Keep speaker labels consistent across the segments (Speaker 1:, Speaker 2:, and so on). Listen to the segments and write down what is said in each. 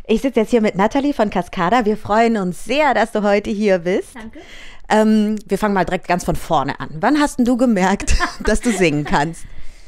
Speaker 1: Ich sitze jetzt hier mit Nathalie von Cascada. Wir freuen uns sehr, dass du heute hier bist.
Speaker 2: Danke.
Speaker 1: Wir fangen mal direkt ganz von vorne an. Wann hast denn du gemerkt, dass du singen kannst?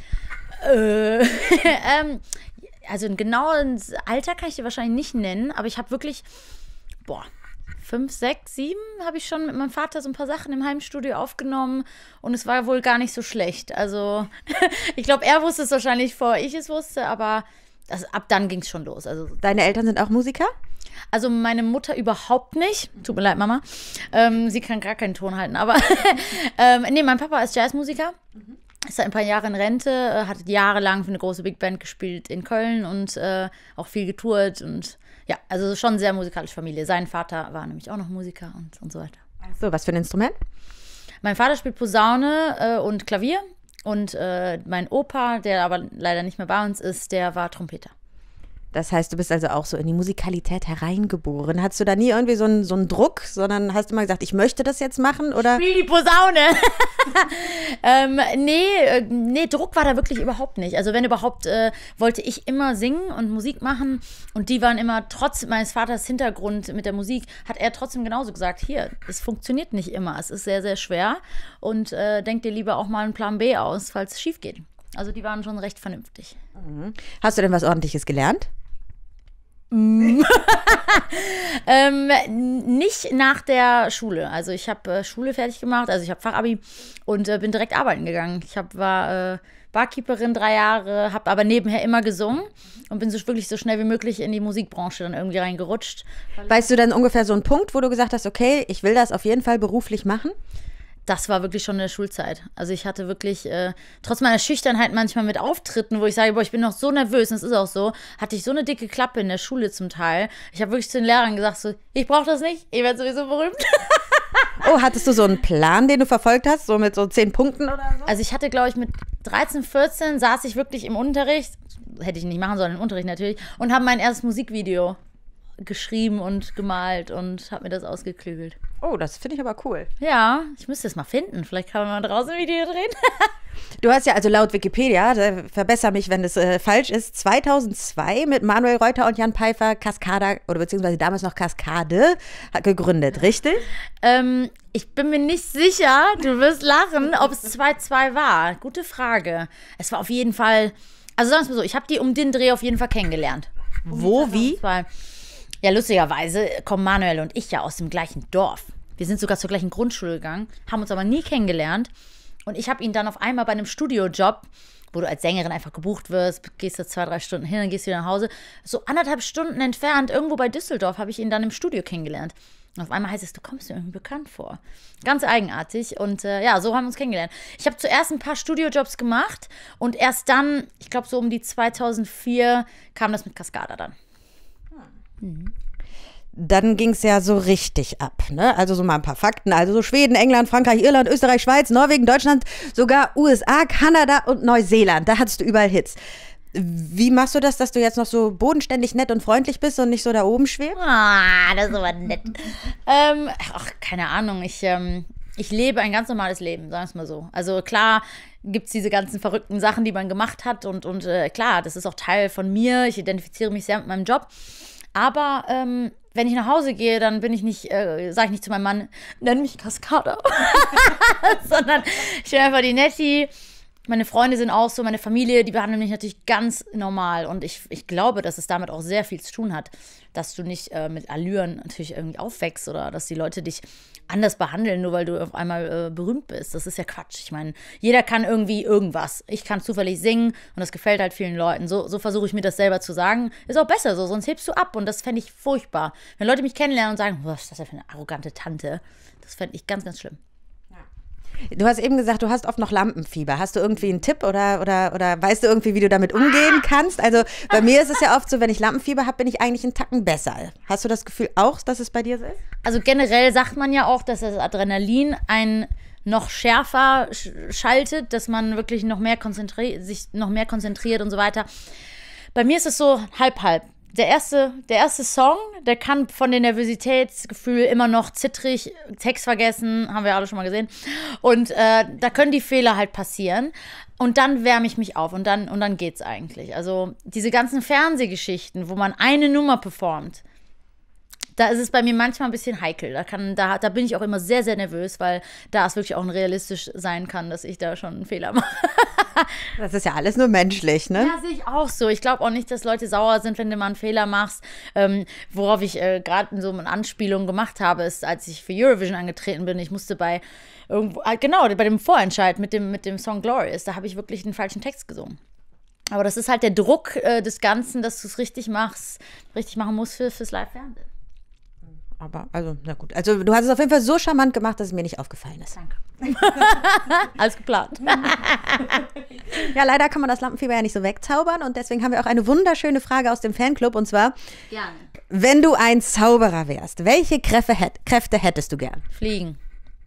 Speaker 2: Also ein genaues Alter kann ich dir wahrscheinlich nicht nennen, aber ich habe wirklich, 5, 6, 7 habe ich schon mit meinem Vater so ein paar Sachen im Heimstudio aufgenommen und es war wohl gar nicht so schlecht. Also ich glaube, er wusste es wahrscheinlich, bevor ich es wusste, aber ab dann ging es schon los. Also,
Speaker 1: Deine Eltern sind auch Musiker?
Speaker 2: also meine Mutter überhaupt nicht. Tut mir leid, Mama. Sie kann gar keinen Ton halten, aber nee, mein Papa ist Jazzmusiker. Ist seit ein paar Jahren in Rente, hat jahrelang für eine große Big Band gespielt in Köln und auch viel getourt und ja, also schon sehr musikalische Familie. Sein Vater war nämlich auch noch Musiker und so weiter.
Speaker 1: So, was für ein Instrument?
Speaker 2: Mein Vater spielt Posaune und Klavier und mein Opa, der aber leider nicht mehr bei uns ist, der war Trompeter.
Speaker 1: Das heißt, du bist also auch so in die Musikalität hereingeboren. Hattest du da nie irgendwie so einen Druck, sondern hast du mal gesagt, ich möchte das jetzt machen? Oder?
Speaker 2: Spiel die Posaune! Nee, Druck war da wirklich überhaupt nicht. Also wenn überhaupt, wollte ich immer singen und Musik machen und die waren immer, trotz meines Vaters Hintergrund mit der Musik, hat er trotzdem genauso gesagt, hier, es funktioniert nicht immer, es ist sehr, sehr schwer und denk dir lieber auch mal einen Plan B aus, falls es schief geht. Also die waren schon recht vernünftig.
Speaker 1: Hast du denn was Ordentliches gelernt?
Speaker 2: Nicht nach der Schule. Also ich habe Schule fertig gemacht, also ich habe Fachabi und bin direkt arbeiten gegangen. Ich war Barkeeperin 3 Jahre, habe aber nebenher immer gesungen und bin wirklich so schnell wie möglich in die Musikbranche dann irgendwie reingerutscht.
Speaker 1: Weißt du dann ungefähr so einen Punkt, wo du gesagt hast, okay, ich will das auf jeden Fall beruflich machen?
Speaker 2: Das war wirklich schon in der Schulzeit. Also ich hatte wirklich, trotz meiner Schüchternheit manchmal mit Auftritten, wo ich sage, ich bin noch so nervös, und das ist auch so, hatte ich so eine dicke Klappe in der Schule zum Teil. Ich habe wirklich zu den Lehrern gesagt, so, ich brauche das nicht, ich werde sowieso berühmt.
Speaker 1: Oh, hattest du so einen Plan, den du verfolgt hast, so mit so 10 Punkten oder so?
Speaker 2: Also ich hatte, glaube ich, mit 13, 14 saß ich wirklich im Unterricht, hätte ich nicht machen sollen, im Unterricht natürlich, und habe mein erstes Musikvideo geschrieben und gemalt und habe mir das ausgeklügelt.
Speaker 1: Oh, das finde ich aber cool.
Speaker 2: Ja, ich müsste es mal finden. Vielleicht kann man mal draußen ein Video drehen.
Speaker 1: Du hast ja also laut Wikipedia, verbessere mich, wenn das falsch ist, 2002 mit Manuel Reuter und Jan Pfeiffer Cascada, oder beziehungsweise damals noch Cascade, gegründet, richtig?
Speaker 2: Ich bin mir nicht sicher, du wirst lachen, ob es 2-2 war. Gute Frage. Es war auf jeden Fall, also sagen wir es mal so, ich habe die um den Dreh auf jeden Fall kennengelernt.
Speaker 1: Wo, wie?
Speaker 2: Ja, lustigerweise kommen Manuel und ich ja aus dem gleichen Dorf. Wir sind sogar zur gleichen Grundschule gegangen, haben uns aber nie kennengelernt. Und ich habe ihn dann auf einmal bei einem Studiojob, wo du als Sängerin einfach gebucht wirst, gehst da 2, 3 Stunden hin, dann gehst wieder nach Hause. So 1,5 Stunden entfernt, irgendwo bei Düsseldorf, habe ich ihn dann im Studio kennengelernt. Und auf einmal heißt es, du kommst mir irgendwie bekannt vor. Ganz eigenartig. Und ja, so haben wir uns kennengelernt. Ich habe zuerst ein paar Studiojobs gemacht und erst dann, ich glaube so um die 2004, kam das mit Cascada dann.
Speaker 1: Dann ging es ja so richtig ab, ne? Also so mal ein paar Fakten. Also so Schweden, England, Frankreich, Irland, Österreich, Schweiz, Norwegen, Deutschland, sogar USA, Kanada und Neuseeland. Da hattest du überall Hits. Wie machst du das, dass du jetzt noch so bodenständig nett und freundlich bist und nicht so da oben schwebst?
Speaker 2: Das ist aber nett. Keine Ahnung. Ich lebe ein ganz normales Leben, sagen wir es mal so. Also klar gibt es diese ganzen verrückten Sachen, die man gemacht hat und klar, das ist auch Teil von mir. Ich identifiziere mich sehr mit meinem Job. Aber wenn ich nach Hause gehe, dann bin ich nicht, sage ich nicht zu meinem Mann, nenn mich Cascada, sondern ich bin einfach die Netti. Meine Freunde sind auch so, meine Familie, die behandeln mich natürlich ganz normal. Und ich glaube, dass es damit auch sehr viel zu tun hat, dass du nicht mit Allüren natürlich irgendwie aufwächst oder dass die Leute dich anders behandeln, nur weil du auf einmal berühmt bist. Das ist ja Quatsch. Ich meine, jeder kann irgendwie irgendwas. Ich kann zufällig singen und das gefällt halt vielen Leuten. So versuche ich mir das selber zu sagen. Ist auch besser so, sonst hebst du ab und das fände ich furchtbar. Wenn Leute mich kennenlernen und sagen, was ist das denn für eine arrogante Tante? Das fände ich ganz, ganz schlimm.
Speaker 1: Du hast eben gesagt, du hast oft noch Lampenfieber. Hast du irgendwie einen Tipp oder weißt du irgendwie, wie du damit umgehen kannst? Also bei mir ist es ja oft so, wenn ich Lampenfieber habe, bin ich eigentlich einen Tacken besser. Hast du das Gefühl auch, dass es bei dir so ist?
Speaker 2: Also generell sagt man ja auch, dass das Adrenalin einen noch schärfer schaltet, dass man wirklich noch mehr sich noch mehr konzentriert und so weiter. Bei mir ist es so halb-halb. der erste Song, der kann von dem Nervositätsgefühl immer noch zittrig, Text vergessen, haben wir alle schon mal gesehen. Und da können die Fehler halt passieren. Und dann wärme ich mich auf und dann geht's eigentlich. Also diese ganzen Fernsehgeschichten, wo man eine Nummer performt, da ist es bei mir manchmal ein bisschen heikel. Da bin ich auch immer sehr, sehr nervös, weil da es wirklich auch realistisch sein kann, dass ich da schon einen Fehler mache.
Speaker 1: Das ist ja alles nur menschlich, ne?
Speaker 2: Ja, sehe ich auch so. Ich glaube auch nicht, dass Leute sauer sind, wenn du mal einen Fehler machst. Worauf ich gerade so eine Anspielung gemacht habe, ist, als ich für Eurovision angetreten bin, ich musste bei dem Vorentscheid mit dem Song Glorious, da habe ich wirklich einen falschen Text gesungen. Aber das ist halt der Druck des Ganzen, dass du es richtig machen musst fürs Live-Fernsehen.
Speaker 1: Aber, also, na gut. Also, du hast es auf jeden Fall so charmant gemacht, dass es mir nicht aufgefallen ist.
Speaker 2: Danke. Alles geplant.
Speaker 1: Ja, leider kann man das Lampenfieber ja nicht so wegzaubern. Und deswegen haben wir auch eine wunderschöne Frage aus dem Fanclub. Und zwar,
Speaker 2: Gerne.
Speaker 1: Wenn du ein Zauberer wärst, welche Kräfte hättest du gern?
Speaker 2: Fliegen.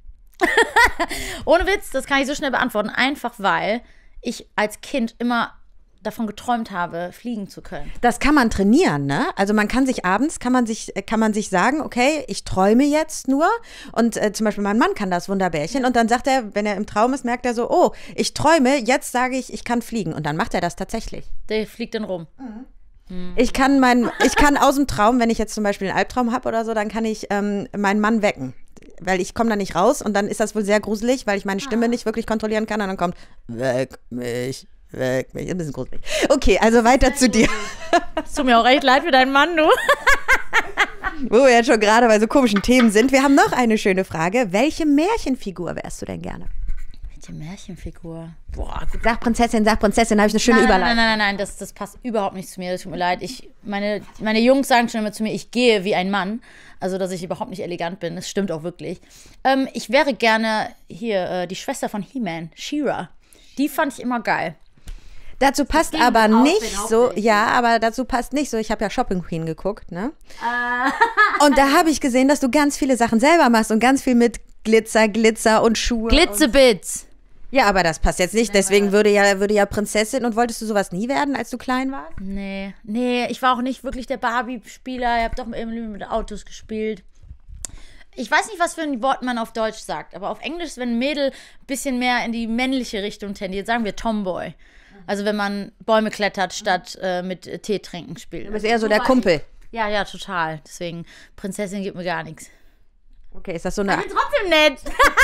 Speaker 2: Ohne Witz, das kann ich so schnell beantworten. Einfach, weil ich als Kind immer davon geträumt habe, fliegen zu können.
Speaker 1: Das kann man trainieren, ne? Also man kann sich abends, kann man sich sagen, okay, ich träume jetzt nur. Und zum Beispiel mein Mann kann das, Wunderbärchen. Und dann sagt er, wenn er im Traum ist, merkt er so, oh, ich träume, jetzt sage ich kann fliegen. Und dann macht er das tatsächlich.
Speaker 2: Der fliegt dann rum.
Speaker 1: Ich kann aus dem Traum, wenn ich jetzt zum Beispiel einen Albtraum habe oder so, dann kann ich meinen Mann wecken. Weil ich komme da nicht raus und dann ist das wohl sehr gruselig, weil ich meine Stimme nicht wirklich kontrollieren kann. Und dann kommt, weck mich. Ein bisschen gruselig. Okay, also weiter zu dir.
Speaker 2: Es tut mir auch echt leid für deinen Mann, du.
Speaker 1: Wo wir jetzt schon gerade bei so komischen Themen sind. Wir haben noch eine schöne Frage. Welche Märchenfigur wärst du denn gerne?
Speaker 2: Welche Märchenfigur?
Speaker 1: Boah, gut. Sag Prinzessin, habe ich eine schöne Überleitung.
Speaker 2: Nein, das passt überhaupt nicht zu mir. Das tut mir leid. Meine Jungs sagen schon immer zu mir, ich gehe wie ein Mann. Also, dass ich überhaupt nicht elegant bin. Das stimmt auch wirklich. Ich wäre gerne hier die Schwester von He-Man, She-Ra. Die fand ich immer geil.
Speaker 1: Dazu passt aber nicht so, dazu passt nicht so, ich habe ja Shopping Queen geguckt, ne? Und da habe ich gesehen, dass du ganz viele Sachen selber machst und ganz viel mit Glitzer und Schuhe.
Speaker 2: Glitzebits.
Speaker 1: Ja, aber das passt jetzt nicht, deswegen würde ja Prinzessin, und wolltest du sowas nie werden, als du klein warst?
Speaker 2: Nee, ich war auch nicht wirklich der Barbie-Spieler, ich habe doch mit Autos gespielt. Ich weiß nicht, was für ein Wort man auf Deutsch sagt, aber auf Englisch, wenn ein Mädel ein bisschen mehr in die männliche Richtung tendiert, sagen wir Tomboy. Also wenn man Bäume klettert, statt mit Tee trinken spielt.
Speaker 1: Du bist eher so der Kumpel.
Speaker 2: Ja, total. Deswegen, Prinzessin gibt mir gar nichts.
Speaker 1: Okay, ist das so eine...
Speaker 2: Ich bin trotzdem nett.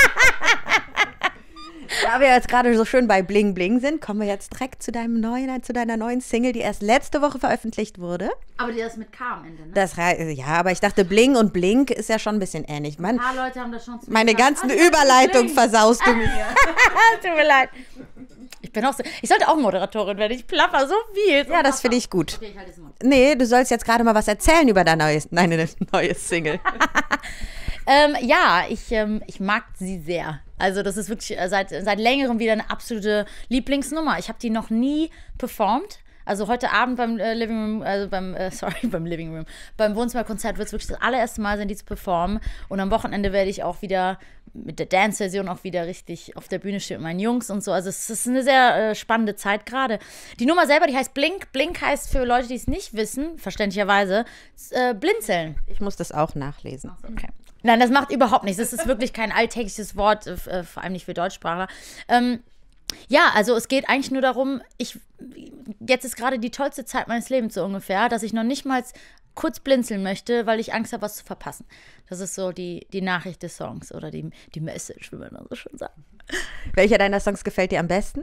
Speaker 1: Da wir jetzt gerade so schön bei Bling Bling sind, kommen wir jetzt direkt zu deiner neuen Single, die erst letzte Woche veröffentlicht wurde.
Speaker 2: Aber die ist mit K am Ende, ne?
Speaker 1: Ja, aber ich dachte, Bling und Blink ist ja schon ein bisschen ähnlich.
Speaker 2: Ein paar Leute haben das schon zu
Speaker 1: meine ganzen Überleitung versaust du mir.
Speaker 2: Tut mir leid. Ich sollte auch Moderatorin werden. Ich plapper so viel.
Speaker 1: Ja, das finde ich gut.
Speaker 2: Okay, ich halte es mal.
Speaker 1: Nee, du sollst jetzt gerade mal was erzählen über deine neue Single.
Speaker 2: Ich mag sie sehr. Also das ist wirklich seit längerem wieder eine absolute Lieblingsnummer. Ich habe die noch nie performt. Also heute Abend beim beim Wohnzimmerkonzert wird es wirklich das allererste Mal sein, die zu performen. Und am Wochenende werde ich auch wieder mit der Dance-Version auch wieder richtig auf der Bühne stehen mit meinen Jungs und so. Also es ist eine sehr spannende Zeit gerade. Die Nummer selber, die heißt Blink. Blink heißt für Leute, die es nicht wissen, verständlicherweise, blinzeln.
Speaker 1: Ich muss das auch nachlesen.
Speaker 2: Ach so, okay. Nein, das macht überhaupt nichts. Das ist wirklich kein alltägliches Wort, vor allem nicht für Deutschsprachler. Ja, also es geht eigentlich nur darum, jetzt ist gerade die tollste Zeit meines Lebens so ungefähr, dass ich noch nicht mal kurz blinzeln möchte, weil ich Angst habe, was zu verpassen. Das ist so die Nachricht des Songs oder die Message, wie man das so schön sagt.
Speaker 1: Welcher deiner Songs gefällt dir am besten?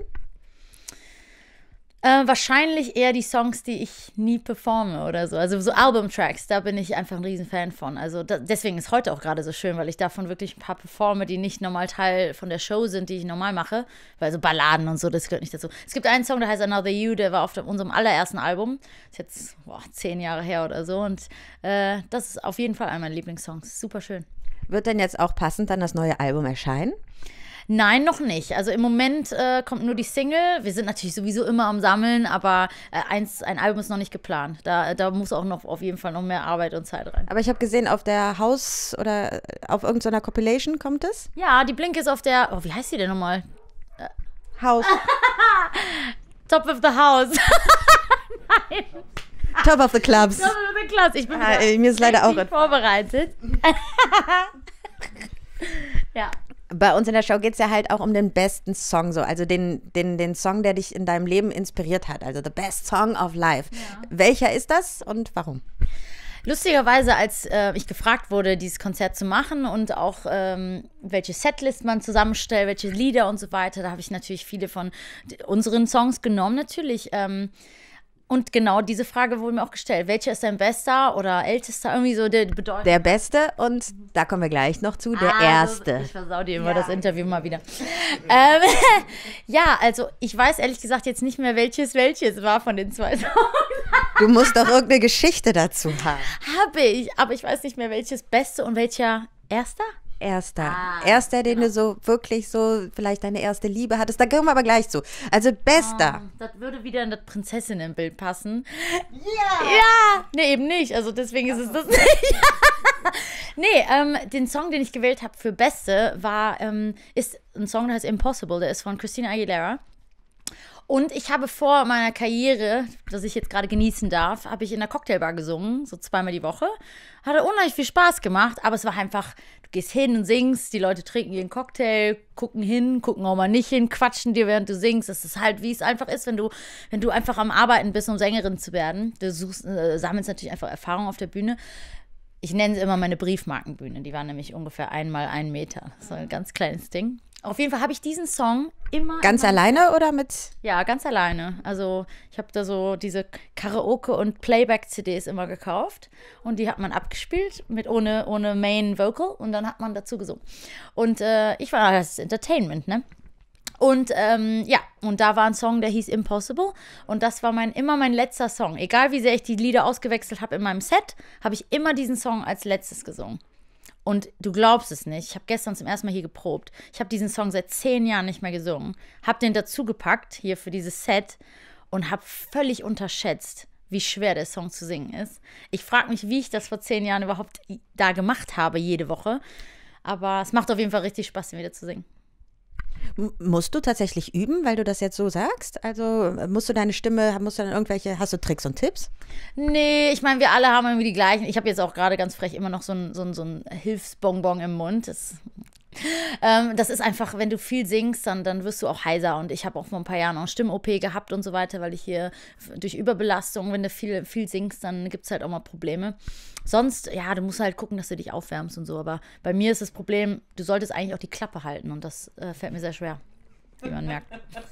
Speaker 2: Wahrscheinlich eher die Songs, die ich nie performe oder so. Also so Albumtracks, da bin ich einfach ein Riesenfan von. Also deswegen ist heute auch gerade so schön, weil ich davon wirklich ein paar performe, die nicht normal Teil von der Show sind, die ich normal mache. Weil so Balladen und so, das gehört nicht dazu. Es gibt einen Song, der heißt Another You, der war auf unserem allerersten Album. Ist jetzt 10 Jahre her oder so. Und das ist auf jeden Fall einer meiner Lieblingssongs. Super schön. Wird
Speaker 1: denn jetzt auch passend dann das neue Album erscheinen?
Speaker 2: Nein, noch nicht. Also im Moment kommt nur die Single. Wir sind natürlich sowieso immer am Sammeln, aber ein Album ist noch nicht geplant. Da muss auch noch auf jeden Fall noch mehr Arbeit und Zeit rein.
Speaker 1: Aber ich habe gesehen, auf der House oder auf irgendeiner Compilation kommt es?
Speaker 2: Ja, die Blink ist auf der, wie heißt die denn nochmal?
Speaker 1: House.
Speaker 2: Top of the House. Nein.
Speaker 1: Top of the Clubs.
Speaker 2: Top of the Clubs. Ich bin
Speaker 1: mir ist leider auch
Speaker 2: vorbereitet. Ja.
Speaker 1: Bei uns in der Show geht es ja halt auch um den besten Song, so, also den Song, der dich in deinem Leben inspiriert hat, also the best song of life. Ja. Welcher ist das und warum?
Speaker 2: Lustigerweise, als ich gefragt wurde, dieses Konzert zu machen und auch welche Setlist man zusammenstellt, welche Lieder und so weiter, da habe ich natürlich viele von unseren Songs genommen, natürlich. Und genau diese Frage wurde mir auch gestellt. Welcher ist dein bester oder ältester? Irgendwie so der Bedeutung.
Speaker 1: Der Beste und da kommen wir gleich noch zu, der Erste.
Speaker 2: Ich versau dir immer das Interview mal wieder. Ja, also ich weiß ehrlich gesagt jetzt nicht mehr, welches war von den 2 Songs.
Speaker 1: Du musst doch irgendeine Geschichte dazu haben.
Speaker 2: Habe ich, aber ich weiß nicht mehr, welches Beste und welcher Erster?
Speaker 1: Erster, den du so wirklich so vielleicht deine erste Liebe hattest. Da kommen wir aber gleich zu. Also bester.
Speaker 2: Das würde wieder in das Prinzessinnenbild passen. Ja! Nee, eben nicht. Also deswegen ist es das nicht. Nee, den Song, den ich gewählt habe für Beste, ist ein Song, der heißt Impossible. Der ist von Christina Aguilera. Und ich habe vor meiner Karriere, das ich jetzt gerade genießen darf, habe ich in der Cocktailbar gesungen, so 2-mal die Woche. Hatte unheimlich viel Spaß gemacht, aber es war einfach, du gehst hin und singst, die Leute trinken ihren Cocktail, gucken auch mal nicht hin, quatschen dir, während du singst. Das ist halt, wie es einfach ist, wenn du einfach am Arbeiten bist, um Sängerin zu werden. Du sammelst natürlich einfach Erfahrung auf der Bühne. Ich nenne sie immer meine Briefmarkenbühne, die war nämlich ungefähr 1 mal 1 Meter. Das war ein ganz kleines Ding. Auf jeden Fall habe ich diesen Song immer...
Speaker 1: Ganz alleine oder mit?
Speaker 2: Ja, ganz alleine. Also ich habe da so diese Karaoke- und Playback-CDs immer gekauft und die hat man abgespielt ohne Main Vocal und dann hat man dazu gesungen. Und ich war das Entertainment, ne? Und und da war ein Song, der hieß Impossible und das war immer mein letzter Song. Egal wie sehr ich die Lieder ausgewechselt habe in meinem Set, habe ich immer diesen Song als letztes gesungen. Und du glaubst es nicht, ich habe gestern zum ersten Mal hier geprobt. Ich habe diesen Song seit 10 Jahren nicht mehr gesungen. Habe den dazugepackt hier für dieses Set und habe völlig unterschätzt, wie schwer der Song zu singen ist. Ich frage mich, wie ich das vor 10 Jahren überhaupt da gemacht habe, jede Woche. Aber es macht auf jeden Fall richtig Spaß, den wieder zu singen.
Speaker 1: Musst du tatsächlich üben, weil du das jetzt so sagst? Also musst du deine Stimme, hast du Tricks und Tipps?
Speaker 2: Nee, ich meine, wir alle haben irgendwie die gleichen. Ich habe jetzt auch gerade ganz frech immer noch so ein Hilfsbonbon im Mund. Das ist einfach, wenn du viel singst, dann wirst du auch heiser. Und ich habe auch vor ein paar Jahren auch Stimm-OP gehabt und so weiter, weil ich hier durch Überbelastung, wenn du viel singst, dann gibt es halt auch mal Probleme. Sonst, ja, du musst halt gucken, dass du dich aufwärmst und so. Aber bei mir ist das Problem, du solltest eigentlich auch die Klappe halten. Und das fällt mir sehr schwer, wie man merkt.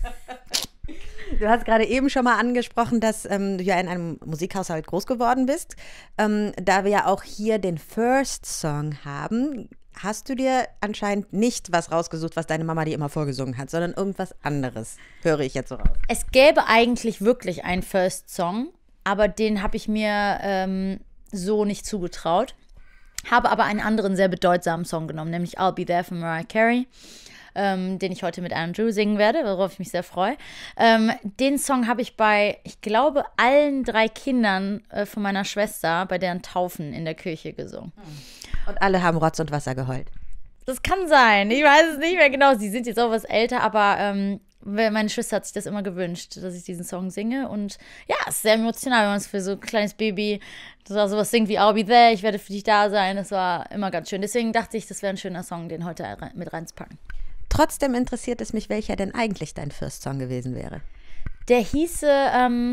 Speaker 1: Du hast gerade eben schon mal angesprochen, dass du ja in einem Musikhaushalt groß geworden bist. Da wir ja auch hier den First Song haben, hast du dir anscheinend nicht was rausgesucht, was deine Mama dir immer vorgesungen hat, sondern irgendwas anderes, höre ich jetzt so raus.
Speaker 2: Es gäbe eigentlich wirklich einen First Song, aber den habe ich mir so nicht zugetraut. Habe aber einen anderen sehr bedeutsamen Song genommen, nämlich I'll Be There von Mariah Carey, den ich heute mit Andrew singen werde, worauf ich mich sehr freue. Den Song habe ich bei, ich glaube, allen 3 Kindern von meiner Schwester bei deren Taufen in der Kirche gesungen.
Speaker 1: Und alle haben Rotz und Wasser geheult.
Speaker 2: Das kann sein, ich weiß es nicht mehr genau. Sie sind jetzt auch was älter, aber meine Schwester hat sich das immer gewünscht, dass ich diesen Song singe. Und ja, es ist sehr emotional, wenn man es für so ein kleines Baby sowas singt wie I'll Be There, ich werde für dich da sein. Das war immer ganz schön. Deswegen dachte ich, das wäre ein schöner Song, den heute mit reinzupacken.
Speaker 1: Trotzdem interessiert es mich, welcher denn eigentlich dein First Song gewesen wäre.
Speaker 2: Der hieße,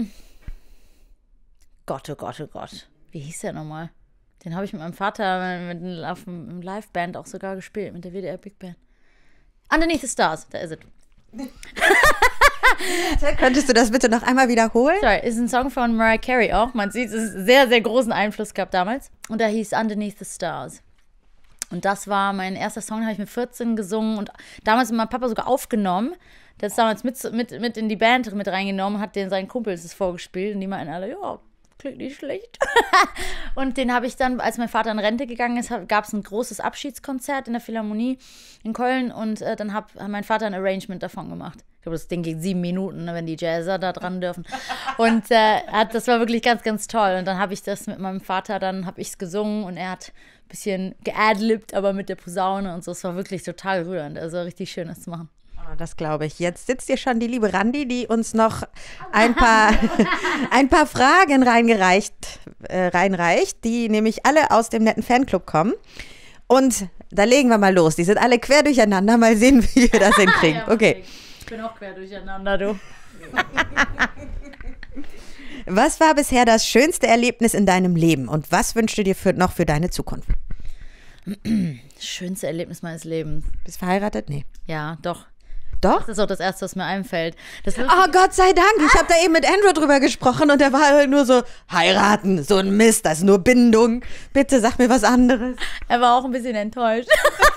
Speaker 2: Gott, oh Gott, oh Gott. Wie hieß der nochmal? Den habe ich mit meinem Vater auf dem Liveband auch sogar gespielt, mit der WDR Big Band. Underneath the Stars, da ist es.
Speaker 1: Könntest du das bitte noch einmal wiederholen?
Speaker 2: Sorry, ist ein Song von Mariah Carey auch. Man sieht, es ist sehr, sehr großen Einfluss gehabt damals. Und der hieß Underneath the Stars. Und das war mein erster Song, den habe ich mit 14 gesungen und damals mit meinem Papa sogar aufgenommen. Der ist damals mit in die Band mit reingenommen, hat den seinen Kumpels das vorgespielt und die meinten alle, ja, klingt nicht schlecht. Und den habe ich dann, als mein Vater in Rente gegangen ist, gab es ein großes Abschiedskonzert in der Philharmonie in Köln und dann hat mein Vater ein Arrangement davon gemacht. Ich glaube, das Ding ging 7 Minuten, ne, wenn die Jazzer da dran dürfen. Und das war wirklich ganz, ganz toll. Und dann habe ich das mit meinem Vater, dann habe ich es gesungen und er hat ein bisschen geadlibt, aber mit der Posaune und so. Es war wirklich total rührend. Also richtig schön, das zu machen.
Speaker 1: Oh, Oh, das glaube ich. Jetzt sitzt hier schon die liebe Randi, die uns noch ein paar, ein paar Fragen reinreicht, die nämlich alle aus dem netten Fanclub kommen. Und da legen wir mal los. Die sind alle quer durcheinander. Mal sehen, wie wir das hinkriegen.
Speaker 2: Ja,
Speaker 1: okay.
Speaker 2: Ich bin auch quer durcheinander, du.
Speaker 1: Was war bisher das schönste Erlebnis in deinem Leben und was wünschst du dir noch für deine Zukunft?
Speaker 2: Schönste Erlebnis meines Lebens.
Speaker 1: Bist verheiratet? Nee.
Speaker 2: Ja, doch.
Speaker 1: Doch?
Speaker 2: Das ist auch das Erste, was mir einfällt.
Speaker 1: Oh, Gott sei Dank. Ich habe da eben mit Andrew drüber gesprochen und der war halt nur so, heiraten, so ein Mist, das ist nur Bindung. Bitte sag mir was anderes.
Speaker 2: Er war auch ein bisschen enttäuscht.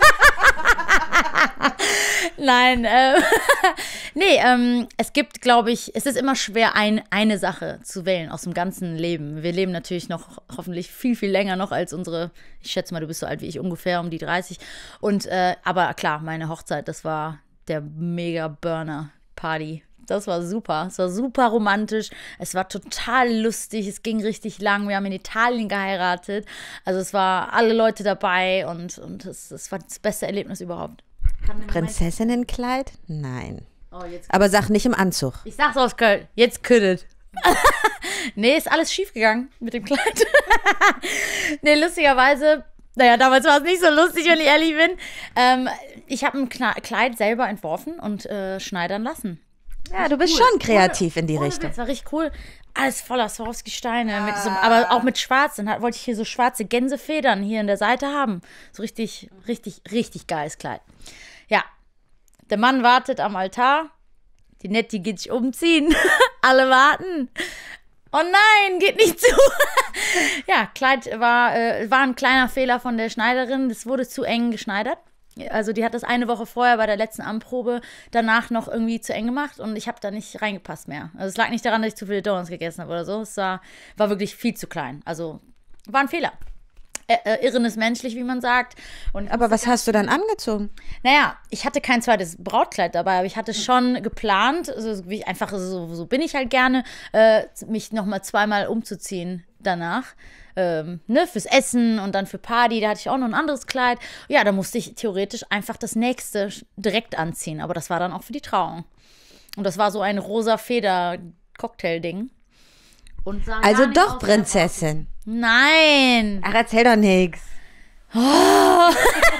Speaker 2: Nein, nee, es gibt, glaube ich, es ist immer schwer, eine Sache zu wählen aus dem ganzen Leben. Wir leben natürlich noch hoffentlich viel, viel länger noch als unsere, ich schätze mal, du bist so alt wie ich, ungefähr um die 30. Und, aber klar, meine Hochzeit, das war der Mega-Burner-Party. Das war super. Es war super romantisch. Es war total lustig. Es ging richtig lang. Wir haben in Italien geheiratet. Also es war alle Leute dabei und es war das beste Erlebnis überhaupt.
Speaker 1: Prinzessinnenkleid? Nein.
Speaker 2: Oh, jetzt
Speaker 1: aber sag nicht im Anzug.
Speaker 2: Ich sag's aus Köln. Jetzt küttet. Nee, ist alles schief gegangen mit dem Kleid. Nee, lustigerweise, naja, damals war es nicht so lustig, wenn ich ehrlich bin. Ich habe ein Kleid selber entworfen und schneidern lassen.
Speaker 1: Ja, du bist schon kreativ in die Richtung.
Speaker 2: Das war richtig cool. Alles voller Swarovski-Steine, aber auch mit schwarz. Dann wollte ich hier so schwarze Gänsefedern hier in der Seite haben. So richtig, richtig, richtig geiles Kleid. Ja, der Mann wartet am Altar. Die Netti geht sich umziehen. Alle warten. Oh nein, geht nicht zu. Ja, Kleid war ein kleiner Fehler von der Schneiderin. Das wurde zu eng geschneidert. Also die hat das eine Woche vorher bei der letzten Anprobe danach noch irgendwie zu eng gemacht und ich habe da nicht reingepasst mehr. Also es lag nicht daran, dass ich zu viele Donuts gegessen habe oder so. Es war wirklich viel zu klein. Also war ein Fehler. Irren ist menschlich, wie man sagt.
Speaker 1: Aber was hast du dann angezogen?
Speaker 2: Naja, ich hatte kein zweites Brautkleid dabei, aber ich hatte schon geplant, also wie einfach so bin ich halt gerne, mich nochmal zweimal umzuziehen danach. Fürs Essen und dann für Party, da hatte ich auch noch ein anderes Kleid. Ja, da musste ich theoretisch einfach das nächste direkt anziehen, aber das war dann auch für die Trauung. Und das war so ein rosa Feder-Cocktail-Ding.
Speaker 1: Also doch Prinzessin.
Speaker 2: Nein.
Speaker 1: Ach, erzähl doch nichts.
Speaker 2: Oh.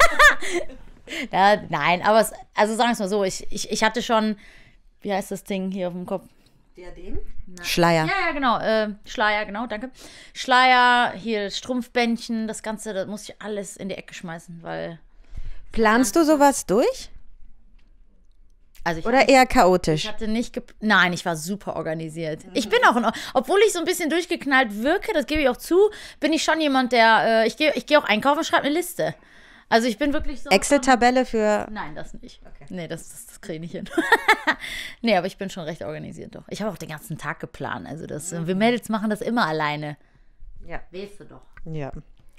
Speaker 2: Nein, aber also sagen wir es mal so, ich hatte schon, wie heißt das Ding hier auf dem Kopf?
Speaker 1: Diadem? Schleier.
Speaker 2: Ja, genau. Schleier, genau, danke. Schleier, hier Strumpfbändchen, das Ganze, das muss ich alles in die Ecke schmeißen, weil...
Speaker 1: Planst du sowas durch?
Speaker 2: Also
Speaker 1: oder eher chaotisch?
Speaker 2: Ich hatte nicht... Nein, ich war super organisiert. Ich bin auch, obwohl ich so ein bisschen durchgeknallt wirke, das gebe ich auch zu, bin ich schon jemand, der... Ich geh auch einkaufen und schreibe eine Liste. Also ich bin wirklich so...
Speaker 1: Excel-Tabelle für...
Speaker 2: Nein, das nicht. Okay. Nee, das kriege ich nicht hin. Nee, aber ich bin schon recht organisiert doch. Ich habe auch den ganzen Tag geplant. Also wir Mädels machen das immer alleine.
Speaker 1: Ja.
Speaker 2: Weißt du doch.
Speaker 1: Ja.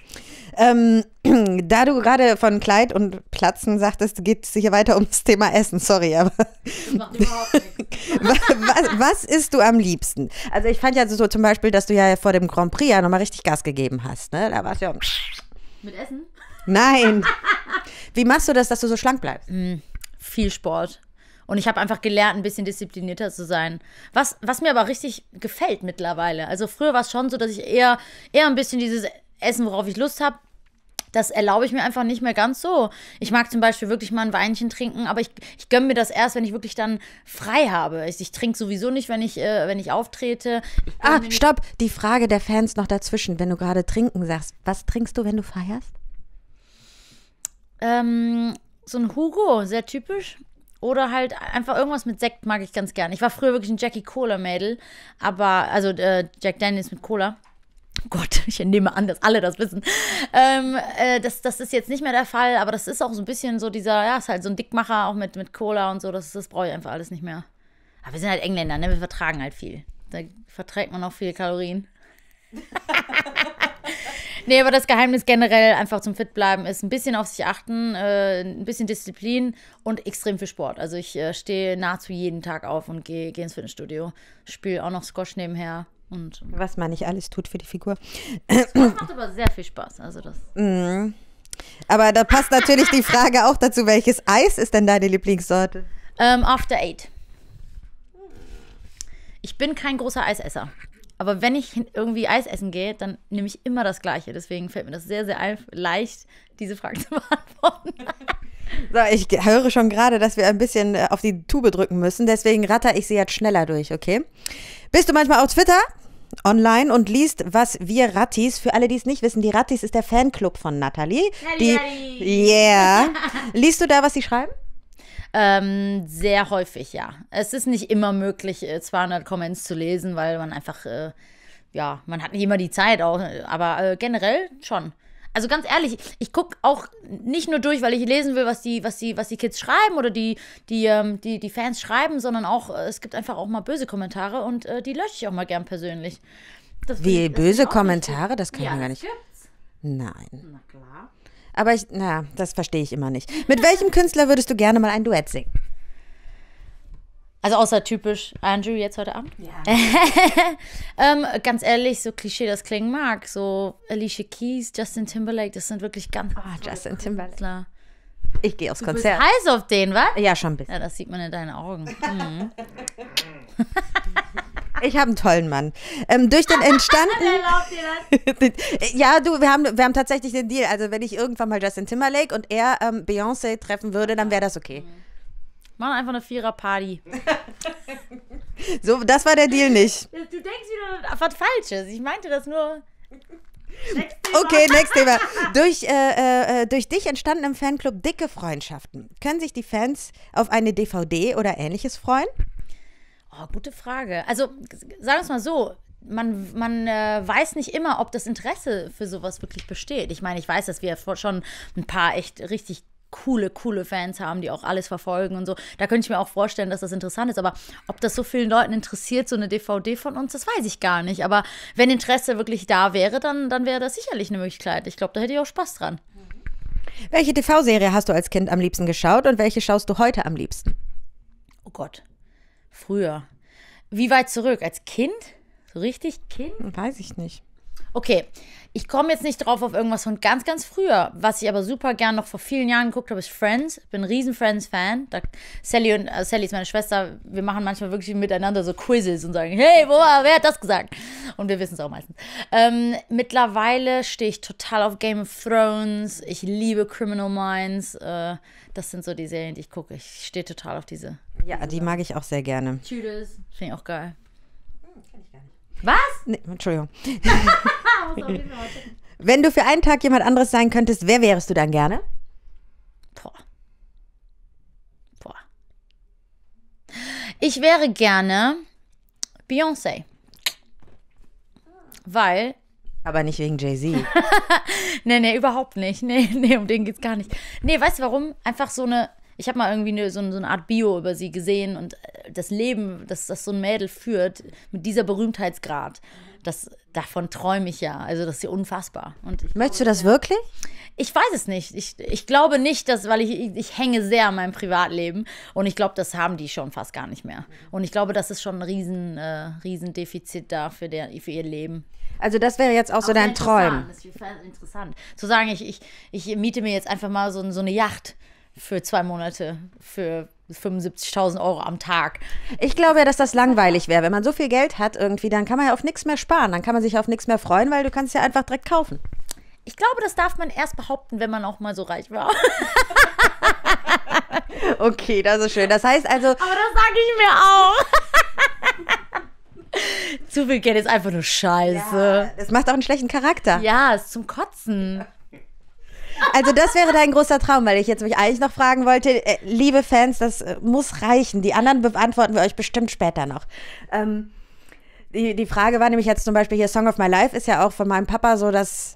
Speaker 1: Da du gerade von Kleid und Platzen sagtest, geht es hier weiter ums Thema Essen. Sorry, aber...
Speaker 2: Das macht überhaupt nichts.
Speaker 1: Was isst du am liebsten? Also ich fand ja so zum Beispiel, dass du ja vor dem Grand Prix ja nochmal richtig Gas gegeben hast. Ne? Da warst du ja...
Speaker 2: Mit Essen?
Speaker 1: Nein. Wie machst du das, dass du so schlank bleibst?
Speaker 2: Viel Sport. Und ich habe einfach gelernt, ein bisschen disziplinierter zu sein. Was mir aber richtig gefällt mittlerweile. Also früher war es schon so, dass ich eher ein bisschen dieses Essen, worauf ich Lust habe, das erlaube ich mir einfach nicht mehr ganz so. Ich mag zum Beispiel wirklich mal ein Weinchen trinken, aber ich gönne mir das erst, wenn ich wirklich dann frei habe. Ich trinke sowieso nicht, wenn ich auftrete.
Speaker 1: Stopp. Die Frage der Fans noch dazwischen, wenn du gerade trinken sagst. Was trinkst du, wenn du feierst?
Speaker 2: So ein Hugo, sehr typisch. Oder halt einfach irgendwas mit Sekt mag ich ganz gern. Ich war früher wirklich ein Jackie-Cola-Mädel, also Jack Daniels mit Cola. Oh Gott, ich nehme an, dass alle das wissen. Das ist jetzt nicht mehr der Fall, aber das ist auch so ein bisschen so ist halt so ein Dickmacher, auch mit Cola und so, das brauche ich einfach alles nicht mehr. Aber wir sind halt Engländer, ne? Wir vertragen halt viel. Da verträgt man auch viele Kalorien. Nee, aber das Geheimnis generell einfach zum Fitbleiben ist ein bisschen auf sich achten, ein bisschen Disziplin und extrem viel Sport. Also ich stehe nahezu jeden Tag auf und gehe ins Fitnessstudio, spiele auch noch Squash nebenher. Und
Speaker 1: was man nicht alles tut für die Figur.
Speaker 2: Das macht aber sehr viel Spaß. Also das.
Speaker 1: Aber da passt natürlich die Frage auch dazu, welches Eis ist denn deine Lieblingssorte?
Speaker 2: After 8. Ich bin kein großer Eisesser. Aber wenn ich irgendwie Eis essen gehe, dann nehme ich immer das Gleiche. Deswegen fällt mir das sehr, sehr leicht, diese Frage zu beantworten.
Speaker 1: So, ich höre schon gerade, dass wir ein bisschen auf die Tube drücken müssen. Deswegen ratter ich sie jetzt schneller durch, okay? Bist du manchmal auf Twitter online und liest, was wir Rattis, für alle, die es nicht wissen, die Rattis ist der Fanclub von Natalie. Yeah. Liest du da, was sie schreiben?
Speaker 2: Sehr häufig, ja. Es ist nicht immer möglich, 200 Comments zu lesen, weil man einfach, man hat nicht immer die Zeit auch, aber generell schon. Also ganz ehrlich, ich gucke auch nicht nur durch, weil ich lesen will, was die Kids schreiben oder die Fans schreiben, sondern auch, es gibt einfach auch mal böse Kommentare und die lösche ich auch mal gern persönlich.
Speaker 1: Wie böse Kommentare? Das kann ich mir gar nicht.
Speaker 2: Gibt's.
Speaker 1: Nein.
Speaker 2: Na klar.
Speaker 1: Aber das verstehe ich immer nicht. Mit welchem Künstler würdest du gerne mal ein Duett singen?
Speaker 2: Also außer typisch Andrew jetzt heute Abend? Ja. Ganz ehrlich, so Klischee das klingen mag, so Alicia Keys, Justin Timberlake, das sind wirklich ganz
Speaker 1: Justin Timberlake.
Speaker 2: Künstler.
Speaker 1: Ich gehe aufs
Speaker 2: Du bist
Speaker 1: Konzert.
Speaker 2: heiß auf den, was?
Speaker 1: Ja, schon ein bisschen.
Speaker 2: Ja, das sieht man in deinen Augen. Mhm.
Speaker 1: Ich habe einen tollen Mann. Durch den entstanden... Ja, du, wir haben tatsächlich den Deal. Also wenn ich irgendwann mal Justin Timberlake und er Beyoncé treffen würde, dann wäre das okay.
Speaker 2: Machen einfach eine Vierer-Party.
Speaker 1: So, das war der Deal nicht.
Speaker 2: Du denkst wieder was Falsches. Ich meinte das nur...
Speaker 1: Okay, next Thema. Durch dich entstanden im Fanclub dicke Freundschaften. Können sich die Fans auf eine DVD oder Ähnliches freuen?
Speaker 2: Oh, gute Frage. Also, sagen wir es mal so, man weiß nicht immer, ob das Interesse für sowas wirklich besteht. Ich meine, ich weiß, dass wir schon ein paar echt richtig coole Fans haben, die auch alles verfolgen und so. Da könnte ich mir auch vorstellen, dass das interessant ist. Aber ob das so vielen Leuten interessiert, so eine DVD von uns, das weiß ich gar nicht. Aber wenn Interesse wirklich da wäre, dann wäre das sicherlich eine Möglichkeit. Ich glaube, da hätte ich auch Spaß dran.
Speaker 1: Welche TV-Serie hast du als Kind am liebsten geschaut und welche schaust du heute am liebsten?
Speaker 2: Oh Gott. Früher. Wie weit zurück? Als Kind? So richtig Kind?
Speaker 1: Weiß ich nicht.
Speaker 2: Okay, ich komme jetzt nicht drauf auf irgendwas von ganz, ganz früher. Was ich aber super gern noch vor vielen Jahren geguckt habe, ist Friends. Ich bin ein riesen Friends-Fan. Sally ist meine Schwester. Wir machen manchmal wirklich miteinander so Quizzes und sagen, hey, wer hat das gesagt? Und wir wissen es auch meistens. Mittlerweile stehe ich total auf Game of Thrones. Ich liebe Criminal Minds. Das sind so die Serien, die ich gucke. Ich stehe total auf diese.
Speaker 1: Ja, die mag ich auch sehr gerne.
Speaker 2: Tudors. Finde ich auch geil.
Speaker 1: Kenn ich gar nicht.
Speaker 2: Was?
Speaker 1: Nee, Entschuldigung. Wenn du für einen Tag jemand anderes sein könntest, wer wärst du dann gerne?
Speaker 2: Boah. Ich wäre gerne Beyoncé. Weil.
Speaker 1: Aber nicht wegen Jay-Z.
Speaker 2: Nee, überhaupt nicht. Nee, um den geht's gar nicht. Nee, weißt du warum? Einfach so eine. Ich habe mal irgendwie so eine Art Bio über sie gesehen und das Leben, das so ein Mädel führt, mit dieser Berühmtheitsgrad, davon träume ich ja. Also das ist ja unfassbar. Und
Speaker 1: Möchtest du das wirklich?
Speaker 2: Ich weiß es nicht. Ich glaube nicht, weil ich hänge sehr an meinem Privatleben und ich glaube, das haben die schon fast gar nicht mehr. Und ich glaube, das ist schon ein riesen Defizit da für ihr Leben.
Speaker 1: Also das wäre jetzt auch so dein Traum.
Speaker 2: Das ist interessant. Zu sagen, ich miete mir jetzt einfach mal so eine Yacht für 2 Monate für 75.000 € am Tag.
Speaker 1: Ich glaube ja, dass das langweilig wäre. Wenn man so viel Geld hat irgendwie, dann kann man ja auf nichts mehr sparen. Dann kann man sich auf nichts mehr freuen, weil du kannst ja einfach direkt kaufen.
Speaker 2: Ich glaube, das darf man erst behaupten, wenn man auch mal so reich war.
Speaker 1: Okay, das ist schön. Das heißt also...
Speaker 2: Aber das sage ich mir auch. Zu viel Geld ist einfach nur Scheiße.
Speaker 1: Ja, das macht auch einen schlechten Charakter.
Speaker 2: Ja, ist zum Kotzen.
Speaker 1: Also das wäre dein großer Traum, weil ich jetzt mich eigentlich noch fragen wollte, liebe Fans, das muss reichen. Die anderen beantworten wir euch bestimmt später noch. Die Frage war nämlich jetzt zum Beispiel hier, Song of My Life ist ja auch von meinem Papa so, das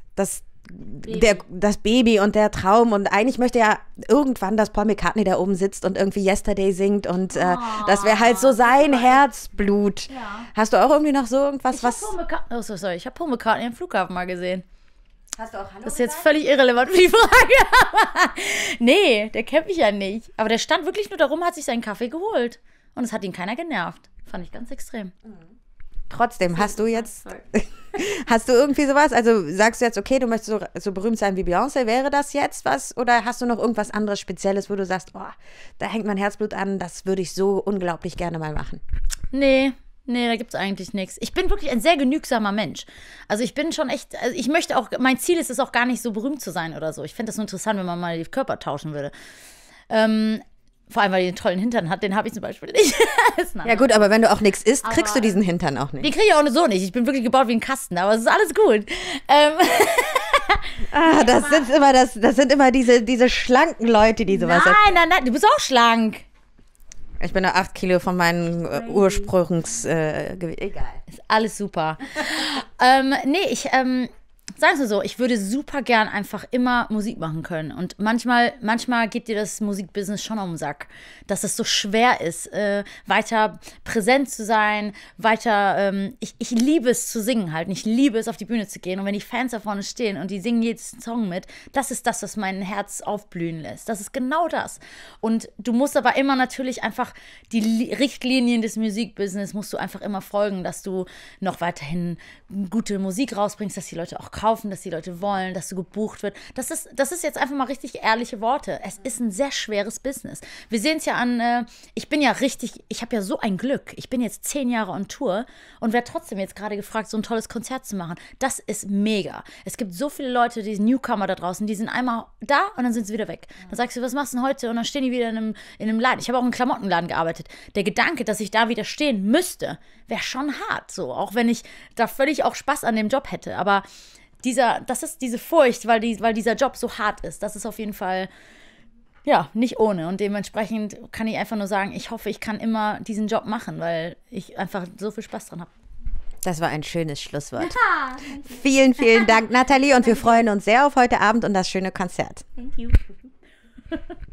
Speaker 1: Baby und der Traum. Und eigentlich möchte ja irgendwann, dass Paul McCartney da oben sitzt und irgendwie Yesterday singt. Und das wäre halt so sein Herzblut. Ja. Hast du auch irgendwie noch so irgendwas,
Speaker 2: ich habe Paul McCartney am Flughafen mal gesehen.
Speaker 1: Hast du auch Hallo
Speaker 2: Das ist jetzt völlig irrelevant für die Frage. Nee, der kennt mich ja nicht. Aber der stand wirklich nur darum, hat sich seinen Kaffee geholt. Und es hat ihn keiner genervt. Fand ich ganz extrem.
Speaker 1: Trotzdem hast du jetzt... Hast du irgendwie sowas? Also sagst du jetzt, okay, du möchtest so berühmt sein wie Beyoncé, wäre das jetzt was? Oder hast du noch irgendwas anderes Spezielles, wo du sagst, oh, da hängt mein Herzblut an, das würde ich so unglaublich gerne mal machen?
Speaker 2: Nee, da gibt's eigentlich nichts. Ich bin wirklich ein sehr genügsamer Mensch. Also ich bin schon echt, also ich möchte auch, mein Ziel ist es auch gar nicht so berühmt zu sein oder so. Ich fände das so interessant, wenn man mal die Körper tauschen würde. Vor allem, weil die einen tollen Hintern hat, den habe ich zum Beispiel nicht.
Speaker 1: Ja gut, aber wenn du auch nichts isst, kriegst du diesen Hintern auch nicht.
Speaker 2: Die kriege ich auch so nicht. Ich bin wirklich gebaut wie ein Kasten, aber es ist alles gut.
Speaker 1: Das sind immer diese schlanken Leute, die sowas
Speaker 2: Nein, du bist auch schlank.
Speaker 1: Ich bin nur 8 Kilo von meinem Ursprungsgewicht. Egal.
Speaker 2: Ist alles super. Sagen wir so, ich würde super gern einfach immer Musik machen können. Und manchmal geht dir das Musikbusiness schon um den Sack, dass es so schwer ist, weiter präsent zu sein, ich liebe es zu singen halt. Und ich liebe es, auf die Bühne zu gehen. Und wenn die Fans da vorne stehen und die singen jeden Song mit, das ist das, was mein Herz aufblühen lässt. Das ist genau das. Und du musst aber immer natürlich einfach die Richtlinien des Musikbusiness musst du einfach immer folgen, dass du noch weiterhin gute Musik rausbringst, dass die Leute auch kaufen, dass die Leute wollen, dass du gebucht wird. Das ist jetzt einfach mal richtig ehrliche Worte. Es ist ein sehr schweres Business. Wir sehen es ja an, ich habe ja so ein Glück. Ich bin jetzt 10 Jahre on Tour und werde trotzdem jetzt gerade gefragt, so ein tolles Konzert zu machen. Das ist mega. Es gibt so viele Leute, die Newcomer da draußen, die sind einmal da und dann sind sie wieder weg. Dann sagst du, was machst du denn heute? Und dann stehen die wieder in einem Laden. Ich habe auch in einem Klamottenladen gearbeitet. Der Gedanke, dass ich da wieder stehen müsste, wäre schon hart. So, auch wenn ich da völlig auch Spaß an dem Job hätte. Aber das ist diese Furcht, weil dieser Job so hart ist. Das ist auf jeden Fall, ja, nicht ohne. Und dementsprechend kann ich einfach nur sagen, ich hoffe, ich kann immer diesen Job machen, weil ich einfach so viel Spaß dran habe.
Speaker 1: Das war ein schönes Schlusswort. Ja. Vielen, vielen Dank, Nathalie. Und wir freuen uns sehr auf heute Abend und das schöne Konzert.
Speaker 2: Thank you.